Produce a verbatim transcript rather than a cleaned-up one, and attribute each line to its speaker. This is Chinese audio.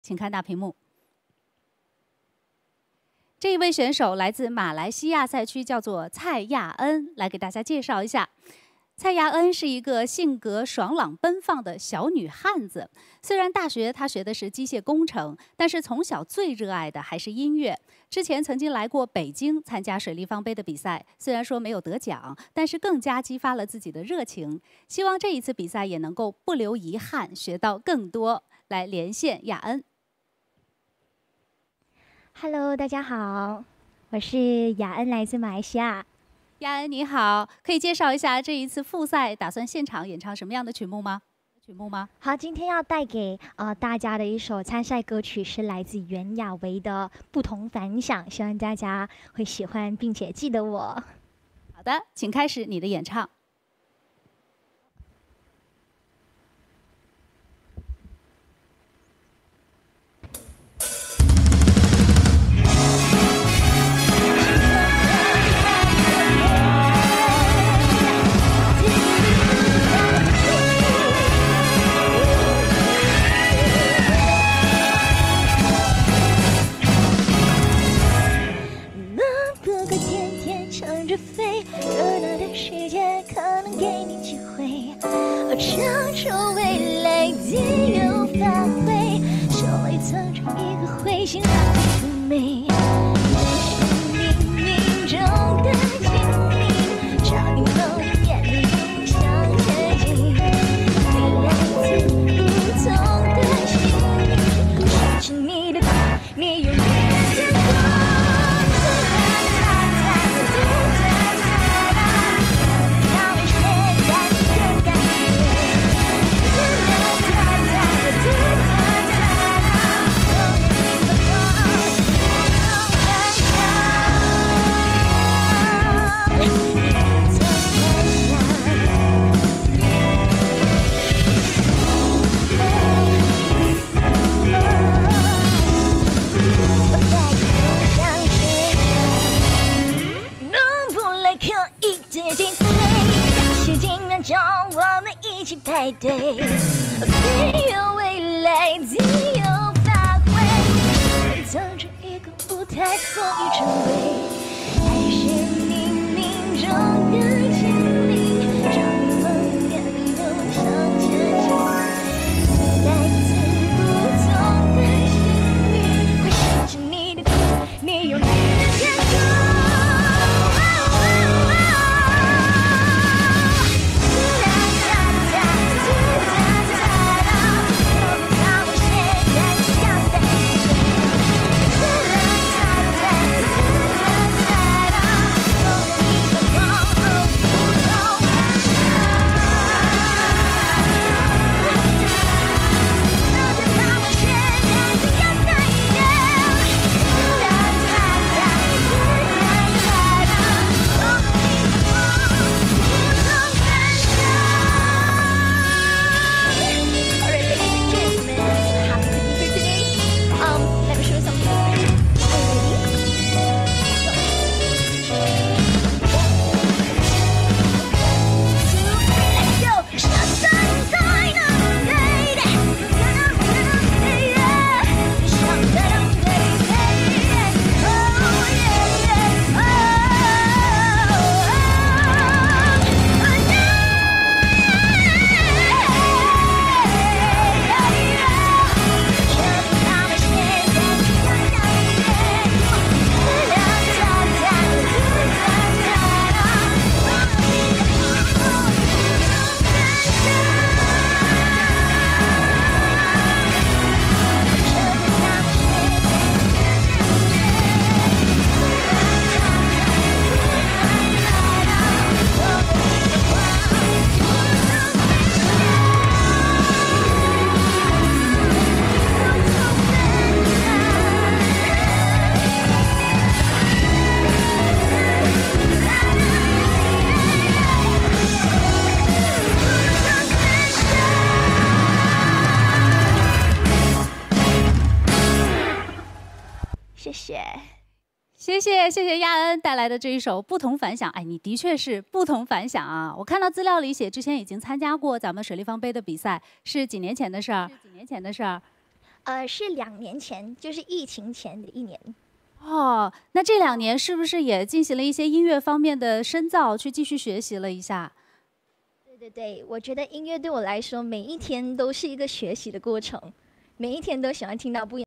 Speaker 1: 请看大屏幕。这一位选手来自马来西亚赛区，叫做蔡亚恩，来给大家介绍一下。 蔡亚恩是一个性格爽朗奔放的小女汉子。虽然大学她学的是机械工程，但是从小最热爱的还是音乐。之前曾经来过北京参加水立方杯的比赛，虽然说没有得奖，但是更加激发了自己的热情。希望这一次比赛也能够不留遗憾，学到更多。来连线亚恩。
Speaker 2: Hello， 大家好，我是亚恩，来自马来西亚。
Speaker 1: 亚恩你好，可以介绍一下这一次复赛打算现场演唱什么样的曲目吗？曲目吗？
Speaker 2: 好，今天要带给呃大家的一首参赛歌曲是来自袁娅维的《不同凡响》，希望大家会喜欢并且记得我。
Speaker 1: 好的，请开始你的演唱。
Speaker 3: 唱出未来自由发挥，手里藏着一个彗星，让你妩媚。你是冥冥中的精灵，照你后眼里不想前进。你来自不同的心灵，顺着你的心，你有你的天空。 派对，没有未来，自由发挥，藏着一个舞台，所以成为，还是冥冥中的精灵，让你梦见你都向前行。来自不同的幸运，会顺着你的心，你有你的天空。 谢谢，
Speaker 1: 谢谢谢谢亚恩带来的这一首《不同凡响》。哎，你的确是不同凡响啊！我看到资料里写，之前已经参加过咱们水立方杯的比赛，是几年前的事儿？是几年前的事儿？
Speaker 2: 呃，是两年前，就是疫情前的一年。
Speaker 1: 哦，那这两年是不是也进行了一些音乐方面的深造，去继续学习了一下？
Speaker 2: 对对对，我觉得音乐对我来说，每一天都是一个学习的过程，每一天都喜欢听到不一样。